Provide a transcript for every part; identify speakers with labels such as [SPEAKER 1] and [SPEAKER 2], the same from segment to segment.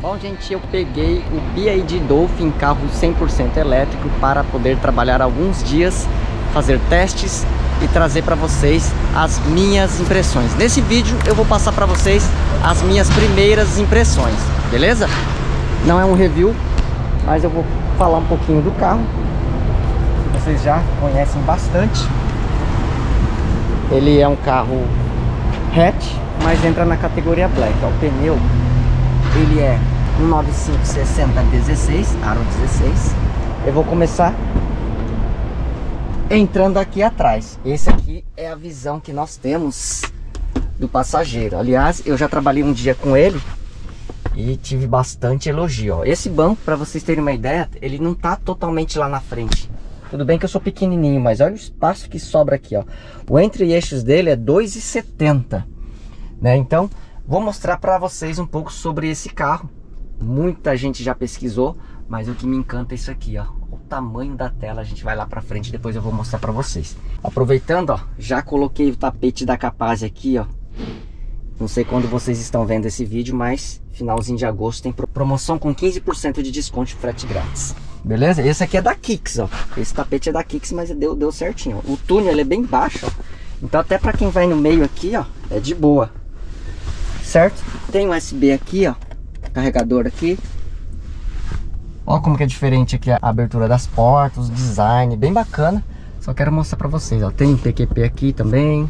[SPEAKER 1] Bom, gente, eu peguei o BYD Dolphin, carro 100% elétrico, para poder trabalhar alguns dias, fazer testes e trazer para vocês as minhas impressões. Nesse vídeo eu vou passar para vocês as minhas primeiras impressões, beleza? Não é um review, mas eu vou falar um pouquinho do carro, que vocês já conhecem bastante. Ele é um carro hatch, mas entra na categoria Black. Ó, o pneu, ele é um 95/60/16, aro 16. Eu vou começar entrando aqui atrás. Esse aqui é a visão que nós temos do passageiro. Aliás, eu já trabalhei um dia com ele e tive bastante elogio. Ó, esse banco, para vocês terem uma ideia, ele não tá totalmente lá na frente. Tudo bem que eu sou pequenininho, mas olha o espaço que sobra aqui, ó. O entre-eixos dele é 2,70, né? Então, vou mostrar para vocês um pouco sobre esse carro. Muita gente já pesquisou, mas o que me encanta é isso aqui, ó. O tamanho da tela. A gente vai lá para frente, depois eu vou mostrar para vocês. Aproveitando, ó, já coloquei o tapete da Capaz aqui, ó. Não sei quando vocês estão vendo esse vídeo, mas finalzinho de agosto tem promoção com 15% de desconto de frete grátis. Beleza? Esse aqui é da Kicks, ó. Esse tapete é da Kicks, mas deu certinho, ó. O túnel ele é bem baixo, ó. Então até para quem vai no meio aqui, ó, é de boa. Certo? Tem USB aqui, ó. Carregador aqui. Ó como que é diferente aqui a abertura das portas, o design, bem bacana. Só quero mostrar para vocês, ó. Tem PQP aqui também.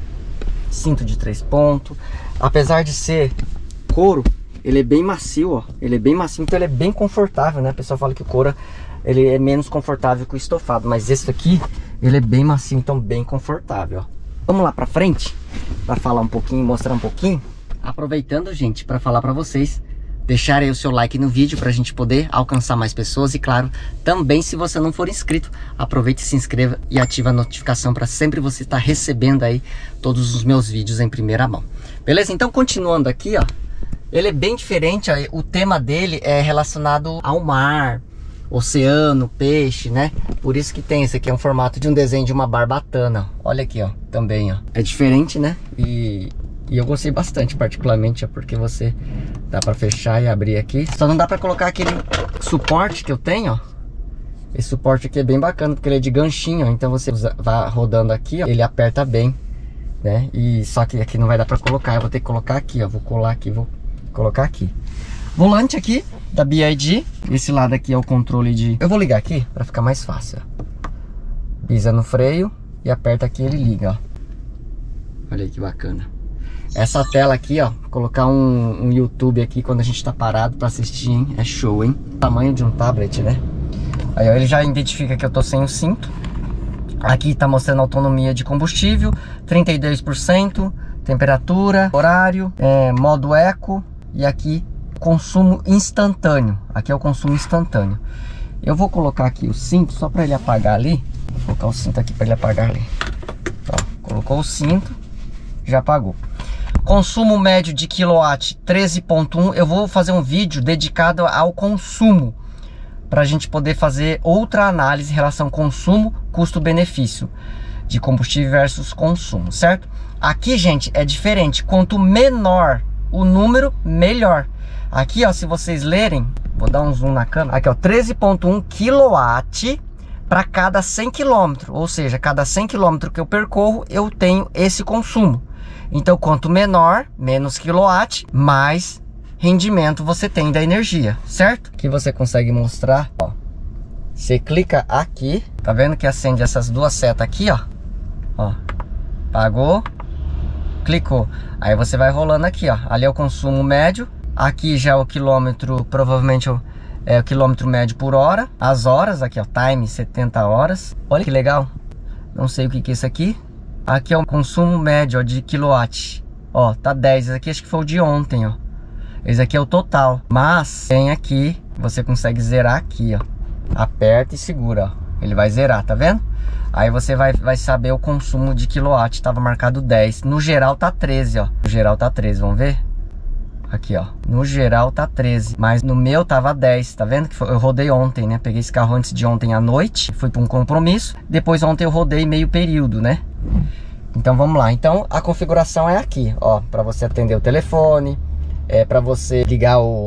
[SPEAKER 1] Cinto de 3 pontos. Apesar de ser couro, ele é bem macio, ó. Ele é bem macio, então ele é bem confortável, né? O pessoal fala que o couro ele é menos confortável que o estofado, mas esse aqui, ele é bem macio, então bem confortável, ó. Vamos lá pra frente, para falar um pouquinho, mostrar um pouquinho. Aproveitando, gente, para falar para vocês, deixarem o seu like no vídeo pra gente poder alcançar mais pessoas. E claro, também se você não for inscrito, aproveite, se inscreva e ative a notificação para sempre você estar recebendo aí todos os meus vídeos em primeira mão. Beleza? Então continuando aqui, ó. Ele é bem diferente, ó, o tema dele é relacionado ao mar, oceano, peixe, né? Por isso que tem, esse aqui é um formato de um desenho de uma barbatana. Olha aqui, ó, também, ó. É diferente, né? E eu gostei bastante, particularmente, ó, porque você dá pra fechar e abrir aqui. Só não dá pra colocar aquele suporte que eu tenho, ó. Esse suporte aqui é bem bacana, porque ele é de ganchinho, ó. Então você vai rodando aqui, ó, ele aperta bem, né? E só que aqui não vai dar pra colocar, eu vou ter que colocar aqui, ó. Vou colar aqui, vou colocar aqui. Volante aqui da BYD. Esse lado aqui é o controle de... Eu vou ligar aqui para ficar mais fácil, ó. Pisa no freio e aperta aqui, ele liga, ó. Olha aí que bacana. Essa tela aqui, ó, colocar um YouTube aqui quando a gente tá parado para assistir, hein? É show, hein? Tamanho de um tablet, né? Aí, ó, ele já identifica que eu tô sem o cinto. Aqui tá mostrando autonomia de combustível, 32%, temperatura, horário, modo eco. E aqui, consumo instantâneo. Aqui é o consumo instantâneo. Eu vou colocar aqui o cinto só para ele apagar ali. Vou colocar o cinto aqui para ele apagar ali. Ó, colocou o cinto, já apagou. Consumo médio de quilowatt 13,1. Eu vou fazer um vídeo dedicado ao consumo, para a gente poder fazer outra análise em relação ao consumo, custo-benefício de combustível versus consumo, certo? Aqui, gente, é diferente. Quanto menor o número, melhor. Aqui, ó, se vocês lerem, vou dar um zoom na câmera. Aqui, ó, 13,1 kW para cada 100 km. Ou seja, cada 100 km que eu percorro, eu tenho esse consumo. Então, quanto menor, menos quilowatt, mais rendimento você tem da energia, certo? Aqui você consegue mostrar, ó. Você clica aqui, tá vendo que acende essas duas setas aqui, ó. Ó, apagou. Clicou, aí você vai rolando aqui, ó. Ali é o consumo médio, aqui já é o quilômetro, provavelmente é o quilômetro médio por hora. As horas, aqui ó, time 70 horas. Olha que legal, não sei o que é isso aqui. Aqui é o consumo médio, ó, de quilowatt. Ó, tá 10, esse aqui acho que foi o de ontem, ó. Esse aqui é o total, mas tem aqui, você consegue zerar aqui, ó. Aperta e segura, ó. Ele vai zerar, tá vendo? Aí você vai saber o consumo de quilowatt. Tava marcado 10. No geral tá 13, ó. No geral tá 13, vamos ver? Aqui, ó. No geral tá 13. Mas no meu tava 10, tá vendo? Que eu rodei ontem, né? Peguei esse carro antes de ontem à noite. Fui para um compromisso. Depois ontem eu rodei meio período, né? Então vamos lá. Então a configuração é aqui, ó. Pra você atender o telefone. Pra você ligar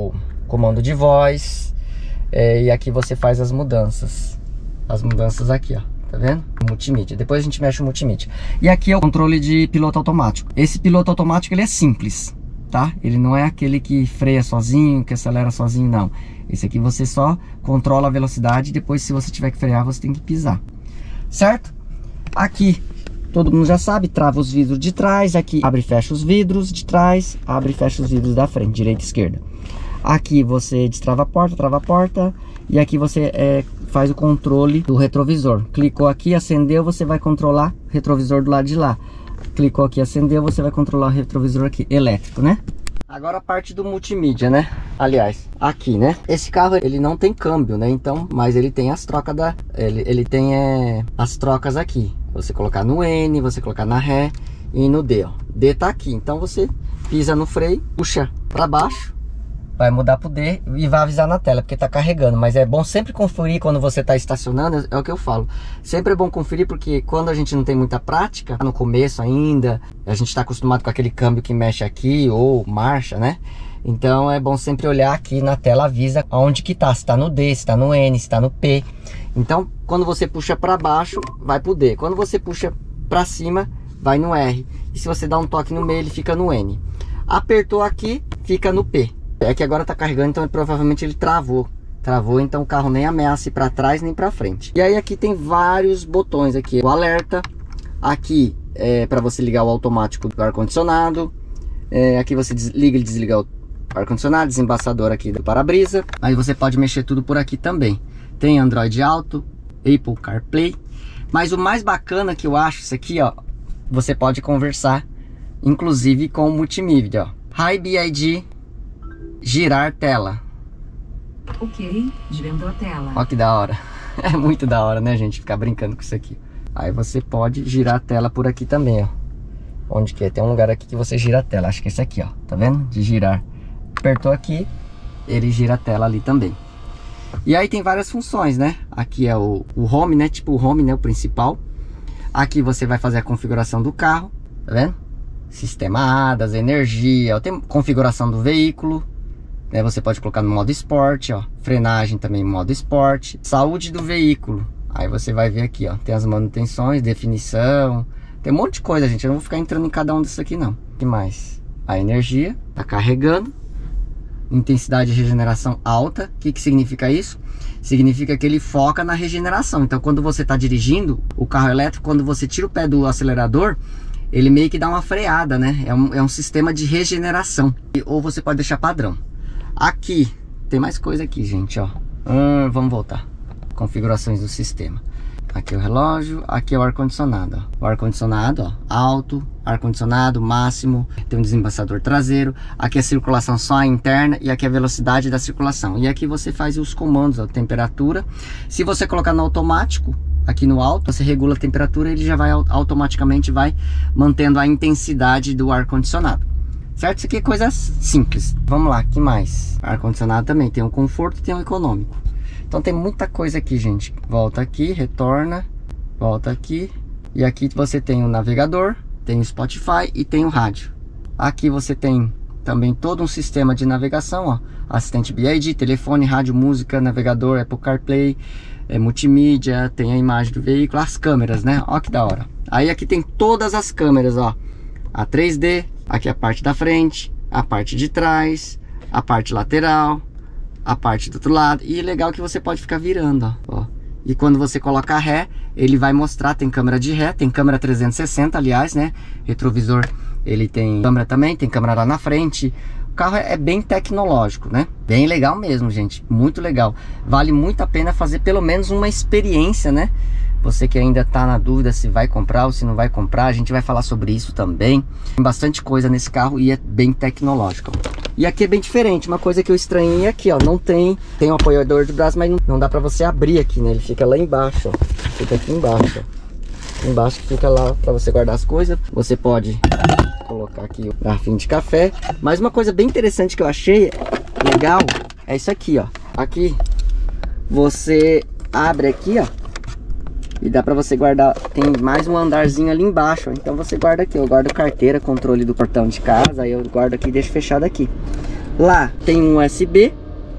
[SPEAKER 1] comando de voz, e aqui você faz as mudanças aqui, ó, tá vendo? Multimídia, depois a gente mexe o multimídia. E aqui é o controle de piloto automático. Esse piloto automático, ele é simples, tá? Ele não é aquele que freia sozinho, que acelera sozinho, não. Esse aqui você só controla a velocidade, e depois, se você tiver que frear, você tem que pisar, certo? Aqui, todo mundo já sabe, trava os vidros de trás. Aqui abre e fecha os vidros de trás, abre e fecha os vidros da frente, direita e esquerda. Aqui você destrava a porta, trava a porta. E aqui você faz o controle do retrovisor. Clicou aqui, acendeu, você vai controlar o retrovisor do lado de lá. Clicou aqui, acendeu, você vai controlar o retrovisor aqui, elétrico, né? Agora a parte do multimídia, né? Aliás, aqui, né? Esse carro, ele não tem câmbio, né? Então, mas ele tem as trocas ele tem as trocas aqui. Você colocar no N, você colocar na ré e no D, ó. D tá aqui, então você pisa no freio, puxa para baixo, vai mudar pro D e vai avisar na tela, porque tá carregando. Mas é bom sempre conferir quando você tá estacionando, é o que eu falo. Sempre é bom conferir, porque quando a gente não tem muita prática, no começo ainda, a gente tá acostumado com aquele câmbio que mexe aqui, ou marcha, né? Então é bom sempre olhar aqui na tela, avisa aonde que tá, se tá no D, se tá no N, se tá no P. Então, quando você puxa para baixo, vai pro D. Quando você puxa para cima, vai no R. E se você dá um toque no meio, ele fica no N. Apertou aqui, fica no P. É que agora tá carregando, então provavelmente ele travou. Travou, então o carro nem ameaça ir para trás nem para frente. E aí aqui tem vários botões aqui. O alerta. Aqui é para você ligar o automático do ar-condicionado. Aqui você liga e desliga o ar-condicionado, desembaçador aqui do para-brisa. Aí você pode mexer tudo por aqui também. Tem Android Auto, Apple CarPlay. Mas o mais bacana que eu acho, isso aqui, ó, você pode conversar, inclusive com o multimídia, ó. Hi BID, girar tela.
[SPEAKER 2] Ok, girando a tela.
[SPEAKER 1] Ó que da hora. É muito da hora, né, gente, ficar brincando com isso aqui. Aí você pode girar a tela por aqui também, ó. Onde que é? Tem um lugar aqui que você gira a tela. Acho que é esse aqui, ó. Tá vendo? De girar. Apertou aqui, ele gira a tela ali também. E aí tem várias funções, né? Aqui é o home, né? Tipo o home, né? O principal. Aqui você vai fazer a configuração do carro. Tá vendo? Sistema ADAS, energia. Tem configuração do veículo, né? Você pode colocar no modo esporte, ó. Frenagem também no modo esporte. Saúde do veículo. Aí você vai ver aqui, ó. Tem as manutenções, definição. Tem um monte de coisa, gente. Eu não vou ficar entrando em cada um desses aqui, não. O que mais? A energia. Tá carregando. Intensidade de regeneração alta. O que que significa isso? Significa que ele foca na regeneração. Então, quando você está dirigindo o carro elétrico, quando você tira o pé do acelerador, ele meio que dá uma freada, né? É um sistema de regeneração. Ou você pode deixar padrão. Aqui, tem mais coisa aqui, gente, ó. Vamos voltar. Configurações do sistema. Aqui é o relógio, aqui é o ar-condicionado. O ar-condicionado, ó, alto, ar-condicionado máximo, tem um desembaçador traseiro. Aqui é a circulação só interna e aqui é a velocidade da circulação. E aqui você faz os comandos, a temperatura. Se você colocar no automático, aqui no alto, você regula a temperatura, ele já vai automaticamente vai mantendo a intensidade do ar-condicionado. Certo? Isso aqui é coisa simples. Vamos lá, que mais? Ar-condicionado também tem um conforto e tem um econômico. Então tem muita coisa aqui, gente. Volta aqui, retorna, volta aqui. E aqui você tem o navegador, tem o Spotify e tem o rádio. Aqui você tem também todo um sistema de navegação, ó. Assistente BID, telefone, rádio, música, navegador, Apple CarPlay, multimídia, tem a imagem do veículo, as câmeras, né? Ó que da hora. Aí aqui tem todas as câmeras, ó. A 3D, aqui a parte da frente, a parte de trás, a parte lateral, a parte do outro lado. E legal que você pode ficar virando, ó. E quando você coloca a ré, ele vai mostrar, tem câmera de ré, tem câmera 360, aliás, né? Retrovisor, ele tem câmera também, tem câmera lá na frente. O carro é bem tecnológico, né? Bem legal mesmo, gente, muito legal. Vale muito a pena fazer pelo menos uma experiência, né? Você que ainda tá na dúvida se vai comprar ou se não vai comprar, a gente vai falar sobre isso também. Tem bastante coisa nesse carro e é bem tecnológico. E aqui é bem diferente, uma coisa que eu estranhei aqui, ó, não tem um apoiador de braço, mas não dá pra você abrir aqui, né? Ele fica lá embaixo, ó. Fica aqui embaixo, ó. Embaixo que fica lá pra você guardar as coisas. Você pode colocar aqui o garrafinho de café. Mas uma coisa bem interessante que eu achei legal é isso aqui, ó. Aqui você abre aqui, ó. E dá pra você guardar, tem mais um andarzinho ali embaixo, ó. Então você guarda aqui, eu guardo carteira, controle do portão de casa, aí eu guardo aqui e deixo fechado aqui. Lá tem um USB,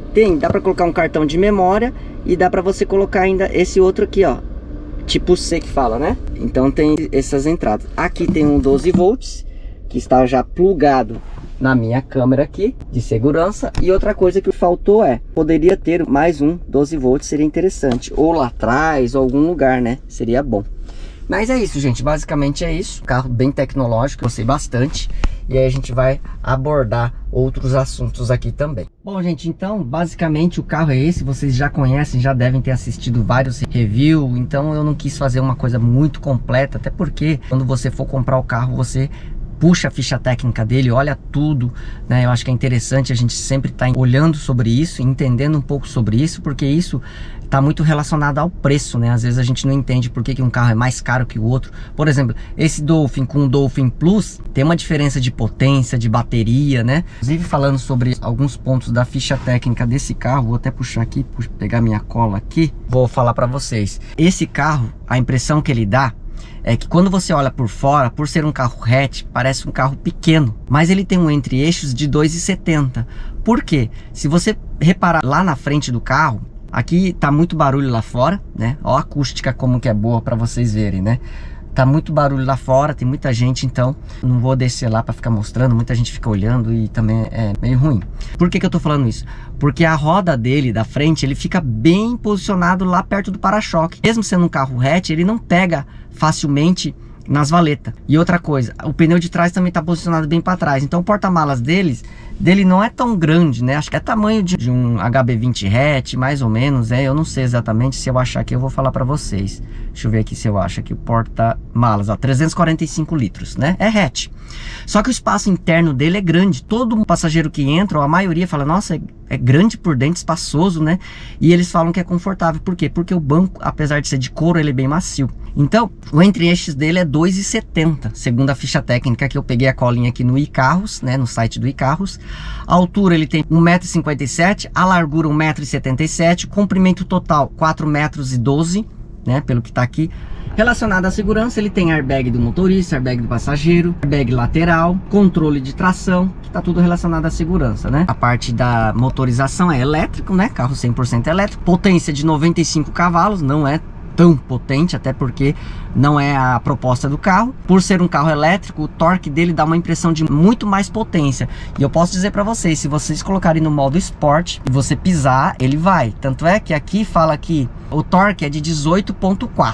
[SPEAKER 1] dá pra colocar um cartão de memória e dá pra você colocar ainda esse outro aqui, ó, tipo C que fala, né? Então tem essas entradas. Aqui tem um 12 volts que está já plugado na minha câmera aqui de segurança. E outra coisa que faltou poderia ter mais um 12 volts, seria interessante, ou lá atrás ou algum lugar, né? Seria bom. Mas é isso, gente, basicamente é isso. Carro bem tecnológico, gostei bastante. E aí a gente vai abordar outros assuntos aqui também. Bom, gente, então basicamente o carro é esse. Vocês já conhecem, já devem ter assistido vários reviews. Então eu não quis fazer uma coisa muito completa, até porque quando você for comprar o carro, você puxa a ficha técnica dele, olha tudo, né? Eu acho que é interessante a gente sempre estar olhando sobre isso, entendendo um pouco sobre isso, porque isso está muito relacionado ao preço, né? Às vezes a gente não entende por que um carro é mais caro que o outro. Por exemplo, esse Dolphin com o Dolphin Plus tem uma diferença de potência, de bateria, né? Inclusive falando sobre alguns pontos da ficha técnica desse carro, vou até puxar aqui, pegar minha cola aqui, vou falar para vocês. Esse carro, a impressão que ele dá é que quando você olha por fora, por ser um carro hatch, parece um carro pequeno, mas ele tem um entre-eixos de 2,70. Por quê? Se você reparar lá na frente do carro, aqui tá muito barulho lá fora, né? Ó a acústica como que é boa para vocês verem, né? Tá muito barulho lá fora, tem muita gente, então não vou descer lá para ficar mostrando, muita gente fica olhando e também é meio ruim. Por que eu tô falando isso? Porque a roda dele da frente, ele fica bem posicionado lá perto do para-choque. Mesmo sendo um carro hatch, ele não pega facilmente nas valetas. E outra coisa, o pneu de trás também está posicionado bem para trás. Então o porta-malas dele não é tão grande, né? Acho que é tamanho de um HB20 hatch, mais ou menos, eu não sei exatamente. Se eu achar aqui eu vou falar para vocês. Deixa eu ver aqui se eu acho aqui o porta-malas, ó, 345 litros, né? É hatch. Só que o espaço interno dele é grande. Todo passageiro que entra, ou a maioria fala, nossa, é grande por dentro, espaçoso, né? E eles falam que é confortável. Por quê? Porque o banco, apesar de ser de couro, ele é bem macio. Então, o entre-eixos dele é 2,70, segundo a ficha técnica que eu peguei a colinha aqui no iCarros, né, no site do iCarros. A altura ele tem 1,57 m, a largura 1,77 m, comprimento total 4,12 m, né, pelo que tá aqui. Relacionado à segurança, ele tem airbag do motorista, airbag do passageiro, airbag lateral, controle de tração, que tá tudo relacionado à segurança, né? A parte da motorização é elétrico, né? Carro 100% elétrico, potência de 95 cavalos, não é tão potente, até porque não é a proposta do carro. Por ser um carro elétrico, o torque dele dá uma impressão de muito mais potência. E eu posso dizer para vocês, se vocês colocarem no modo Sport e você pisar, ele vai. Tanto é que aqui fala que o torque é de 18,4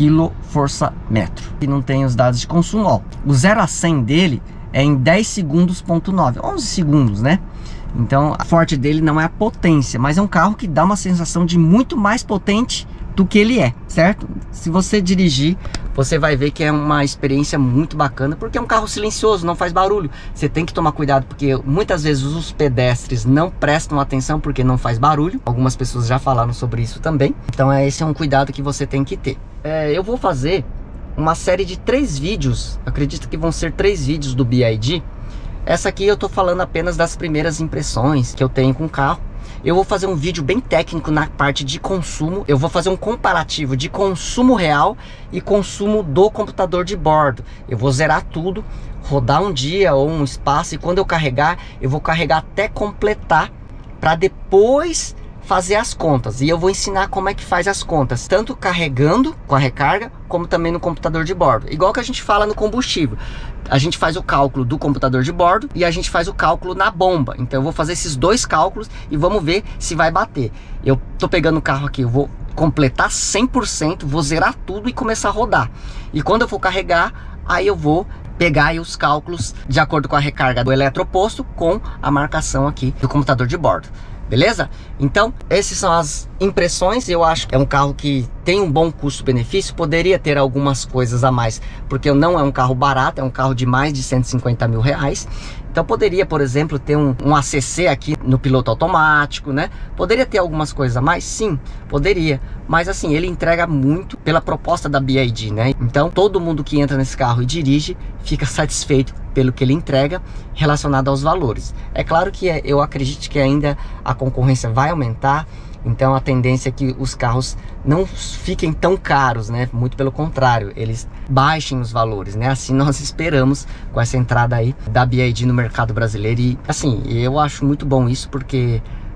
[SPEAKER 1] kgfm. E não tem os dados de consumo, ó. O 0 a 100 dele é em 10 segundos,9, 11 segundos, né? Então, a forte dele não é a potência, mas é um carro que dá uma sensação de muito mais potente do que ele é, certo? Se você dirigir, você vai ver que é uma experiência muito bacana, porque é um carro silencioso, não faz barulho. Você tem que tomar cuidado, porque muitas vezes os pedestres não prestam atenção porque não faz barulho. Algumas pessoas já falaram sobre isso também. Então esse é um cuidado que você tem que ter. Eu vou fazer uma série de 3 vídeos, acredito que vão ser 3 vídeos do BYD. Essa aqui eu tô falando apenas das primeiras impressões que eu tenho com o carro. Eu vou fazer um vídeo bem técnico na parte de consumo. Eu vou fazer um comparativo de consumo real e consumo do computador de bordo. Eu vou zerar tudo, rodar um dia ou um espaço, e quando eu carregar, eu vou carregar até completar, para depois fazer as contas. E eu vou ensinar como é que faz as contas, tanto carregando com a recarga, como também no computador de bordo. Igual que a gente fala no combustível. A gente faz o cálculo do computador de bordo e a gente faz o cálculo na bomba. Então eu vou fazer esses 2 cálculos e vamos ver se vai bater. Eu tô pegando o carro aqui, eu vou completar 100%, vou zerar tudo e começar a rodar. E quando eu for carregar, aí eu vou pegar aí os cálculos de acordo com a recarga do eletroposto com a marcação aqui do computador de bordo. Beleza? Então, essas são as impressões. Eu acho que é um carro que tem um bom custo-benefício. Poderia ter algumas coisas a mais, porque não é um carro barato, é um carro de mais de 150 mil reais. Então poderia, por exemplo, ter um ACC aqui no piloto automático, né? Poderia ter algumas coisas a mais? Sim, poderia. Mas assim, ele entrega muito pela proposta da BYD, né? Então todo mundo que entra nesse carro e dirige fica satisfeito pelo que ele entrega relacionado aos valores. É claro que eu acredito que ainda a concorrência vai aumentar. Então a tendência é que os carros não fiquem tão caros, né? Muito pelo contrário, eles baixem os valores, né? Assim nós esperamos com essa entrada aí da BYD no mercado brasileiro. E assim, eu acho muito bom isso, porque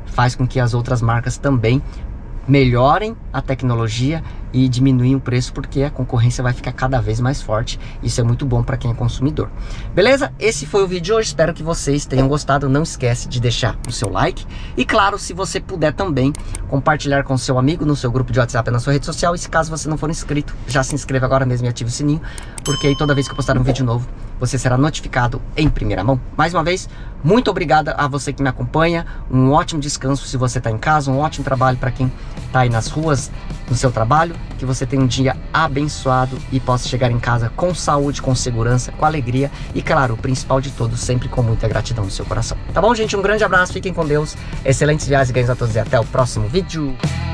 [SPEAKER 1] faz com que as outras marcas também melhorem a tecnologia e diminuem o preço, porque a concorrência vai ficar cada vez mais forte. Isso é muito bom para quem é consumidor. Beleza? Esse foi o vídeo de hoje, espero que vocês tenham gostado. Não esquece de deixar o seu like e, claro, se você puder também compartilhar com o seu amigo no seu grupo de WhatsApp, na sua rede social. E se caso você não for inscrito, já se inscreva agora mesmo e ative o sininho, porque aí toda vez que eu postar um vídeo novo, você será notificado em primeira mão. Mais uma vez, muito obrigada a você que me acompanha. Um ótimo descanso se você está em casa, um ótimo trabalho para quem está aí nas ruas, no seu trabalho. Que você tenha um dia abençoado e possa chegar em casa com saúde, com segurança, com alegria e, claro, o principal de tudo, sempre com muita gratidão no seu coração. Tá bom, gente? Um grande abraço, fiquem com Deus, excelentes viagens e ganhos a todos e até o próximo vídeo.